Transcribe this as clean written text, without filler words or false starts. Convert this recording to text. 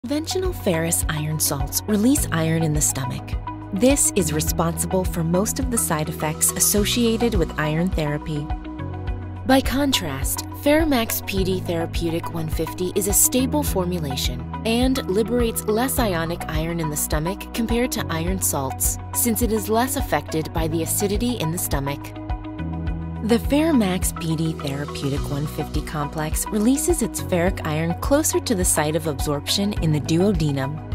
Conventional ferrous iron salts release iron in the stomach. This is responsible for most of the side effects associated with iron therapy. By contrast, FeraMAX Pd Therapeutic 150 is a stable formulation and liberates less ionic iron in the stomach compared to iron salts, since it is less affected by the acidity in the stomach. The FeraMAX Pd Therapeutic 150 complex releases its ferric iron closer to the site of absorption in the duodenum.